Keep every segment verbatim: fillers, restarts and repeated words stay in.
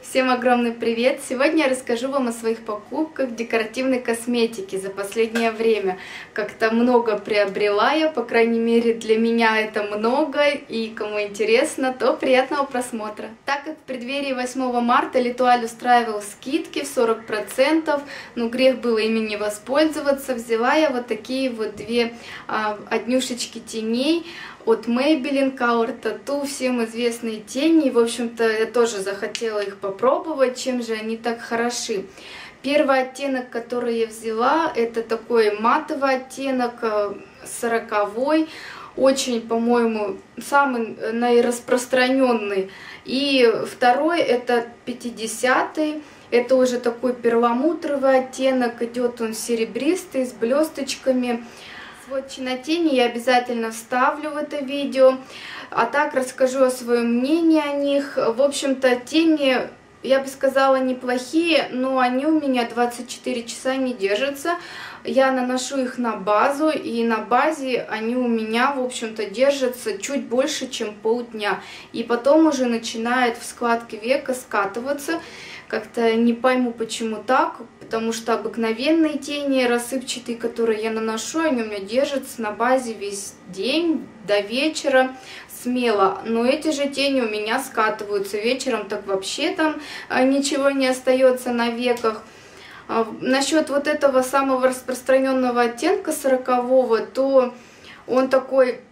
Всем огромный привет! Сегодня я расскажу вам о своих покупках декоративной косметики за последнее время. Как-то много приобрела я, по крайней мере для меня это много, и кому интересно, то приятного просмотра. Так как в преддверии восьмого марта L'Etoile устраивал скидки в сорок процентов, ну грех было ими не воспользоваться, взяла я вот такие вот две а, однюшечки теней от Maybelline Color Tattoo, всем известные тени. В общем-то, я тоже захотела их попробовать, чем же они так хороши. Первый оттенок, который я взяла, это такой матовый оттенок, сороковой. Очень, по-моему, самый наираспространенный. И второй это пятидесятый. Это уже такой перламутровый оттенок, идет он серебристый, с блесточками. Сводчи на тени я обязательно вставлю в это видео, а так расскажу о своем мнении о них. В общем-то, тени, я бы сказала, неплохие, но они у меня двадцать четыре часа не держатся. Я наношу их на базу, и на базе они у меня, в общем-то, держатся чуть больше, чем полдня. И потом уже начинает в складке века скатываться. Как-то не пойму, почему так, потому что обыкновенные тени рассыпчатые, которые я наношу, они у меня держатся на базе весь день, до вечера, смело. Но эти же тени у меня скатываются вечером, так вообще там ничего не остается на веках. Насчет вот этого самого распространенного оттенка сорокового, то он такой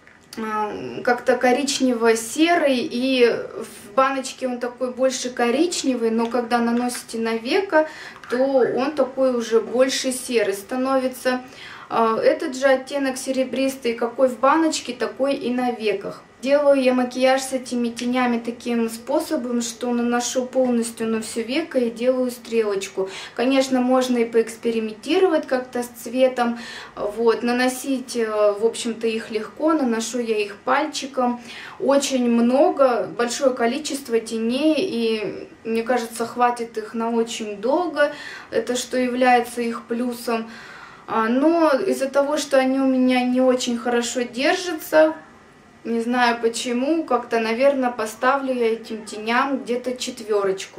как-то коричнево-серый, и в баночке он такой больше коричневый, но когда наносите на веко, то он такой уже больше серый становится. Этот же оттенок серебристый, какой в баночке, такой и на веках. Делаю я макияж с этими тенями таким способом, что наношу полностью на все веко и делаю стрелочку. Конечно, можно и поэкспериментировать как-то с цветом. Вот. Наносить, в общем-то, их легко. Наношу я их пальчиком. Очень много, большое количество теней, и мне кажется, хватит их на очень долго. Это что является их плюсом. Но из-за того, что они у меня не очень хорошо держатся, не знаю почему, как-то, наверное, поставлю я этим теням где-то четверочку.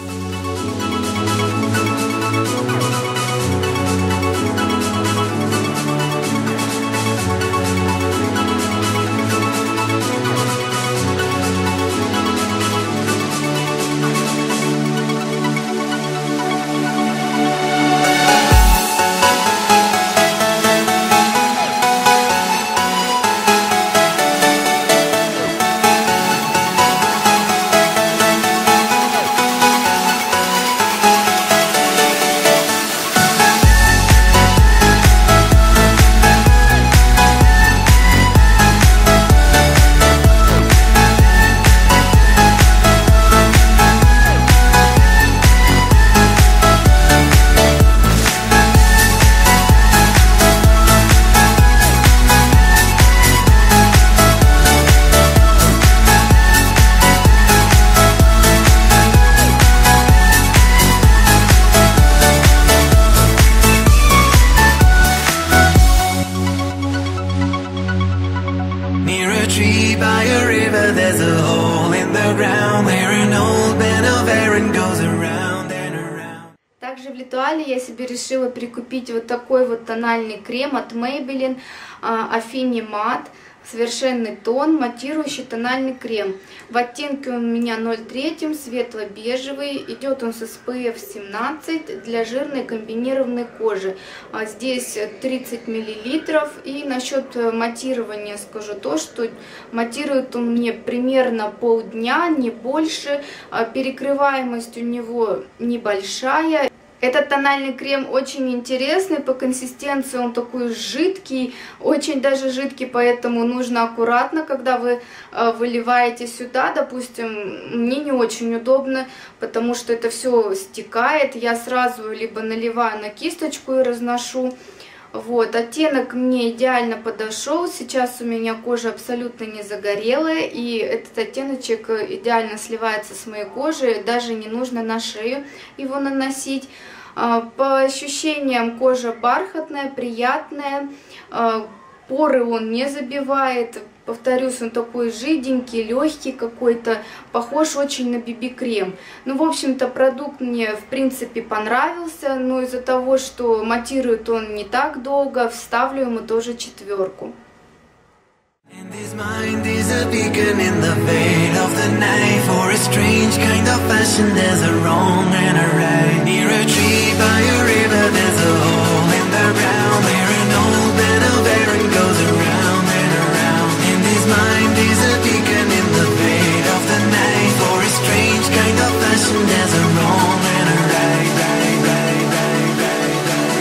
Также в L'Etoile я себе решила прикупить вот такой вот тональный крем от Maybelline Affinity Matte. Совершенный тон, матирующий тональный крем. В оттенке он у меня ноль три, светло-бежевый. Идет он с эс пэ эф семнадцать для жирной комбинированной кожи. А здесь тридцать миллилитров. И насчет матирования скажу то, что матирует он мне примерно полдня, не больше. Перекрываемость у него небольшая. Этот тональный крем очень интересный, по консистенции он такой жидкий, очень даже жидкий, поэтому нужно аккуратно, когда вы выливаете сюда, допустим, мне не очень удобно, потому что это все стекает, я сразу либо наливаю на кисточку и разношу. Вот, оттенок мне идеально подошел, сейчас у меня кожа абсолютно не загорелая, и этот оттеночек идеально сливается с моей кожей, даже не нужно на шею его наносить. По ощущениям кожа бархатная, приятная, поры он не забивает, Повторюсь, он такой жиденький, легкий какой-то, похож очень на би би-крем. Ну, в общем-то, продукт мне, в принципе, понравился, но из-за того, что матирует он не так долго, вставлю ему тоже четверку. Mind is a beacon in the veil of the night, for a strange kind of passion. There's a wrong and a right, right, right, right, right,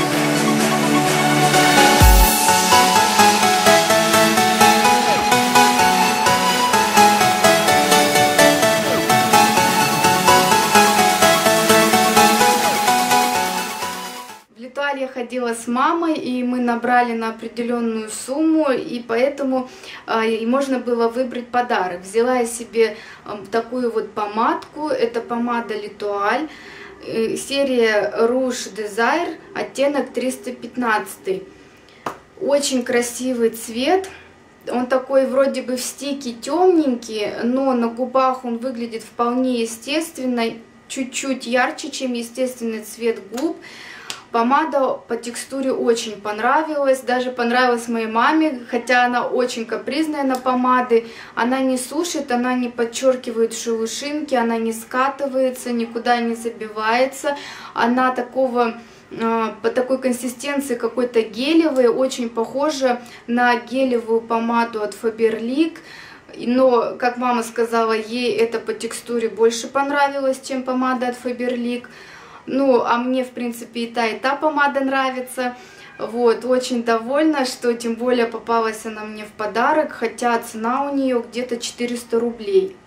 В Литуаль я ходила с мамой, и мы набрали на определенную сумму, и поэтому э, можно было выбрать подарок. Взяла я себе э, такую вот помадку, это помада Литуаль, э, серия Rouge Desire, оттенок триста пятнадцать. Очень красивый цвет, он такой вроде бы в стике темненький, но на губах он выглядит вполне естественно, чуть-чуть ярче, чем естественный цвет губ. Помада по текстуре очень понравилась, даже понравилась моей маме, хотя она очень капризная на помады. Она не сушит, она не подчеркивает шелушинки, она не скатывается, никуда не забивается. Она такого, по такой консистенции какой-то гелевой, очень похожа на гелевую помаду от Faberlic. Но, как мама сказала, ей это по текстуре больше понравилось, чем помада от Faberlic. Ну, а мне, в принципе, и та, и та помада нравится. Вот, очень довольна, что тем более попалась она мне в подарок, хотя цена у нее где-то четыреста рублей.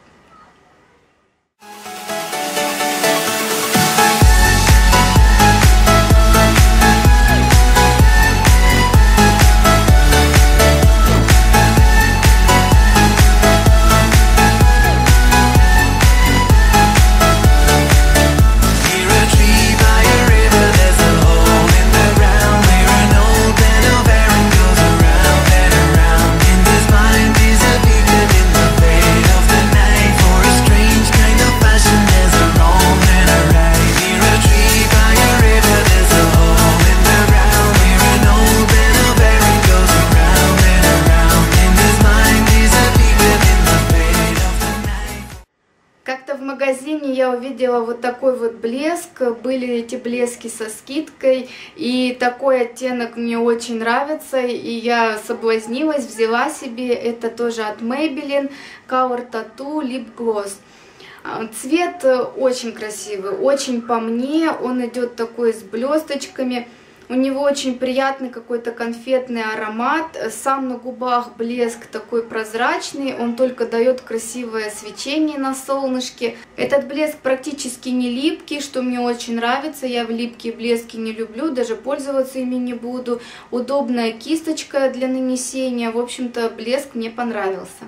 В магазине я увидела вот такой вот блеск, были эти блески со скидкой, и такой оттенок мне очень нравится, и я соблазнилась, взяла себе, это тоже от Maybelline, Color Tattoo Lip Gloss. Цвет очень красивый, очень по мне, он идет такой с блесточками. У него очень приятный какой-то конфетный аромат, сам на губах блеск такой прозрачный, он только дает красивое свечение на солнышке. Этот блеск практически не липкий, что мне очень нравится, я в липкие блески не люблю, даже пользоваться ими не буду. Удобная кисточка для нанесения, в общем-то блеск мне понравился.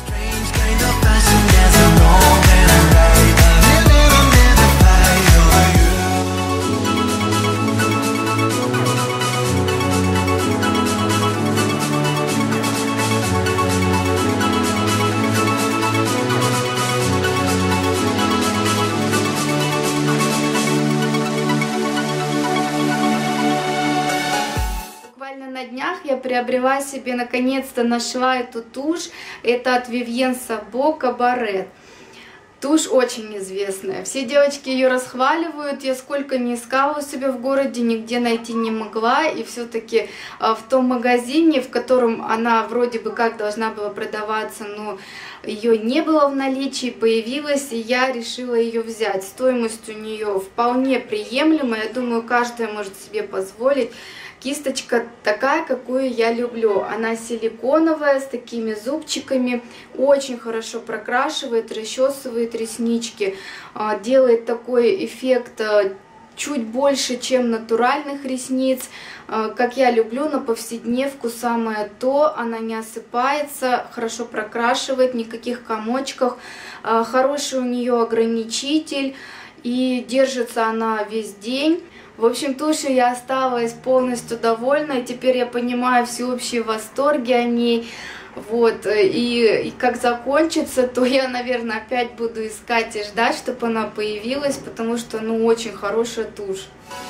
На днях я приобрела себе, наконец-то нашла эту тушь, это от Vivienne Sabo Cabaret. Тушь очень известная, все девочки ее расхваливают, я сколько не искала у себя в городе, нигде найти не могла, и все-таки в том магазине, в котором она вроде бы как должна была продаваться, но ее не было в наличии, появилась, и я решила ее взять. Стоимость у нее вполне приемлемая, я думаю, каждая может себе позволить. Кисточка такая, какую я люблю. Она силиконовая, с такими зубчиками, очень хорошо прокрашивает, расчесывает реснички, делает такой эффект чуть больше, чем натуральных ресниц. Как я люблю, на повседневку самое то, она не осыпается, хорошо прокрашивает, никаких комочков, хороший у нее ограничитель, и держится она весь день. В общем, тушью я осталась полностью довольна, и теперь я понимаю всеобщие восторги о ней. Вот, и, и как закончится, то я, наверное, опять буду искать и ждать, чтобы она появилась, потому что, ну, очень хорошая тушь.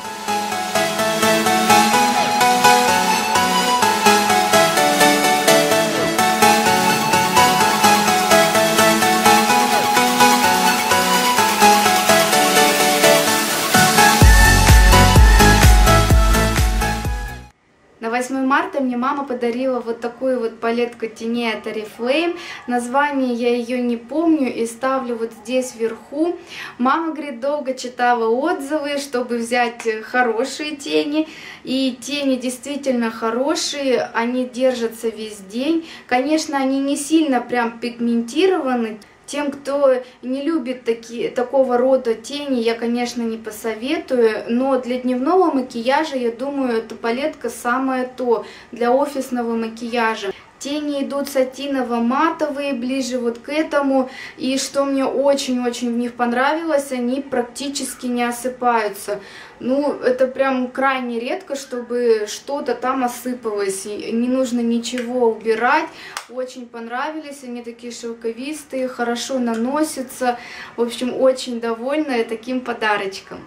На восьмое марта мне мама подарила вот такую вот палетку теней от Oriflame. Название я ее не помню и ставлю вот здесь вверху. Мама, говорит, долго читала отзывы, чтобы взять хорошие тени. И тени действительно хорошие, они держатся весь день. Конечно, они не сильно прям пигментированы. Тем, кто не любит такие, такого рода тени, я, конечно, не посоветую, но для дневного макияжа, я думаю, эта палетка самое то для офисного макияжа. Тени идут сатиново-матовые, ближе вот к этому, и что мне очень-очень в них понравилось, они практически не осыпаются. Ну, это прям крайне редко, чтобы что-то там осыпалось, и не нужно ничего убирать. Очень понравились, они такие шелковистые, хорошо наносятся. В общем, очень довольна таким подарочком.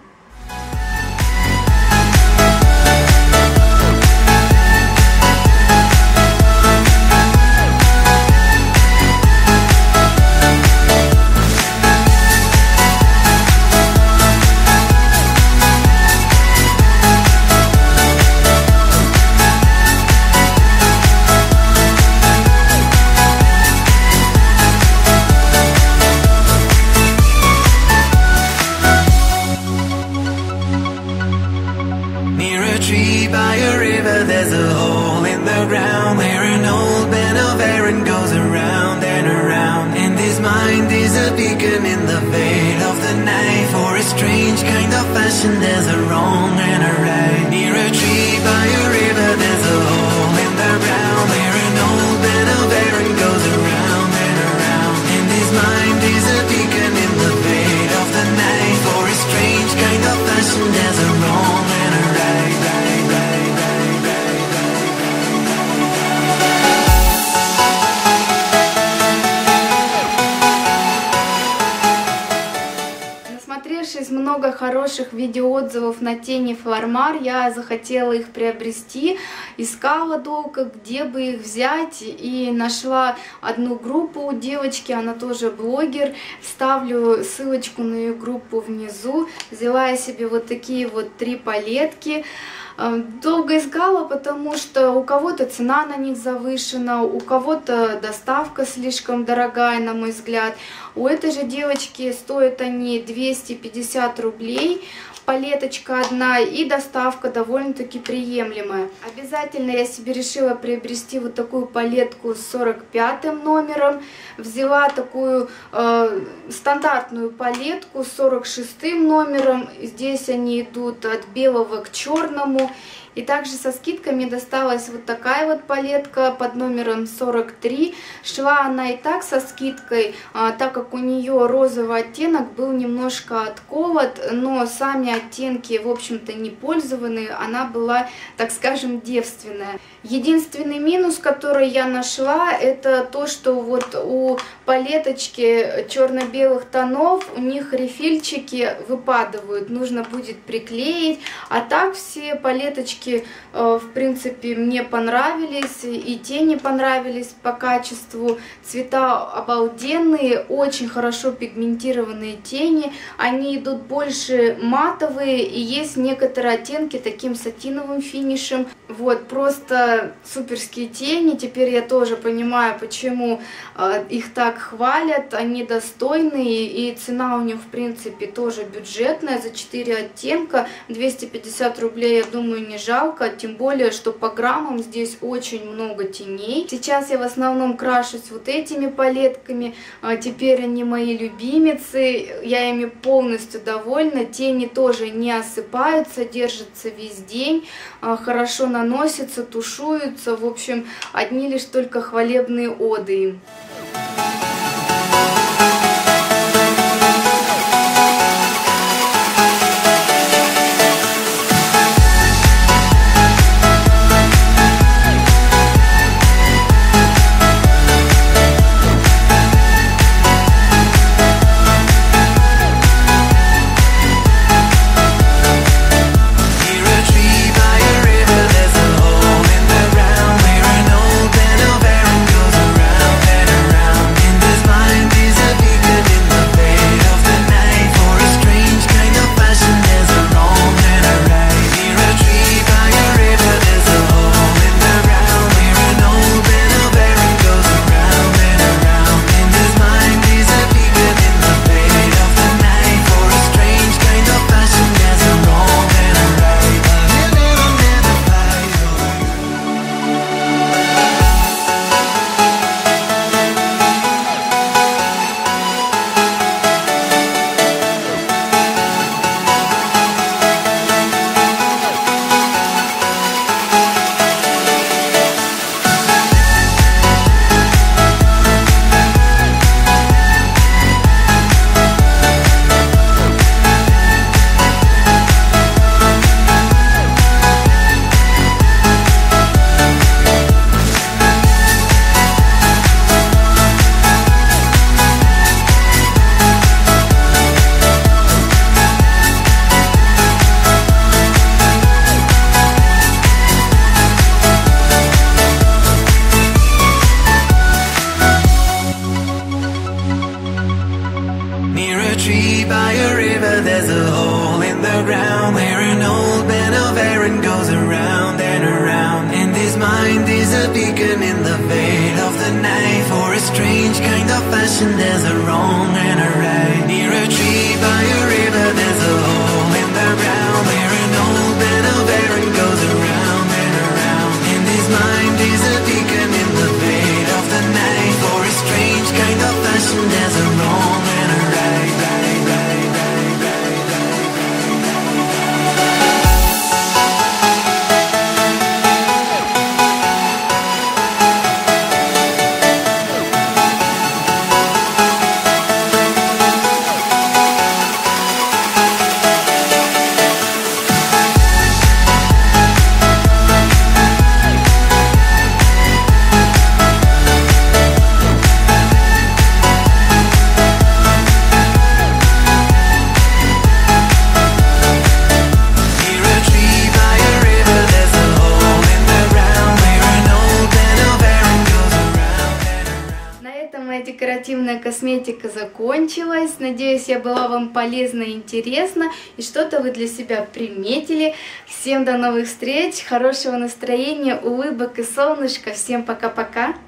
There's a hole in the ground where an old man of Aaron goes around and around. And his mind is a beacon in the veil of the night. For a strange kind of fashion, there's a wrong and a right. Near a tree by a river, there's a hole in the ground where an old man of Aaron goes around and around. And his mind is a beacon in the veil of the night. For a strange kind of fashion, there's a wrong and a right, right, right, right. Насмотревшись много хороших видеоотзывов на тени Флормар, я захотела их приобрести, искала долго, где бы их взять, и нашла одну группу у девочки, она тоже блогер, вставлю ссылочку на ее группу внизу. Взяла я себе вот такие вот три палетки. Долго искала, потому что у кого-то цена на них завышена, у кого-то доставка слишком дорогая, на мой взгляд. У этой же девочки стоят они двести пятьдесят рублей, палеточка одна, и доставка довольно-таки приемлемая. Обязательно я себе решила приобрести вот такую палетку с сорок пятым номером. Взяла такую э, стандартную палетку с сорок шестым номером. Здесь они идут от белого к черному. И также со скидкой мне досталась вот такая вот палетка под номером сорок три. Шла она и так со скидкой, а, так как у нее розовый оттенок был немножко отколот, но сами оттенки, в общем-то, не пользованные, она была, так скажем, девственная. Единственный минус, который я нашла, это то, что вот у палеточки черно-белых тонов, у них рефильчики выпадают, нужно будет приклеить, а так все палеточки, в принципе, мне понравились, и тени понравились по качеству, цвета обалденные, очень хорошо пигментированные тени, они идут больше матовые, и есть некоторые оттенки таким сатиновым финишем. Вот, просто суперские тени. Теперь я тоже понимаю, почему э, их так хвалят, они достойные, и цена у них, в принципе, тоже бюджетная, за четыре оттенка, двести пятьдесят рублей, я думаю, не жалко, тем более, что по граммам здесь очень много теней. Сейчас я в основном крашусь вот этими палетками, э, теперь они мои любимицы, я ими полностью довольна, тени тоже не осыпаются, держатся весь день, э, хорошо наносятся, тушуются, в общем, одни лишь только хвалебные оды им. river, there's a hole in the ground where an old man of Erin goes around and around. And his mind is a beacon in the veil of the night. For a strange kind of fashion, there's a wrong and a right. Near a tree by a river, there's a hole in the ground where an old man of Erin goes around and around. And his mind is a beacon in the veil of the night. For a strange kind of fashion, there's a wrong and a right, right, right, right, right, right. Декоративная косметика закончилась. Надеюсь, я была вам полезна и интересна, и что-то вы для себя приметили. Всем до новых встреч, хорошего настроения, улыбок и солнышка. Всем пока-пока.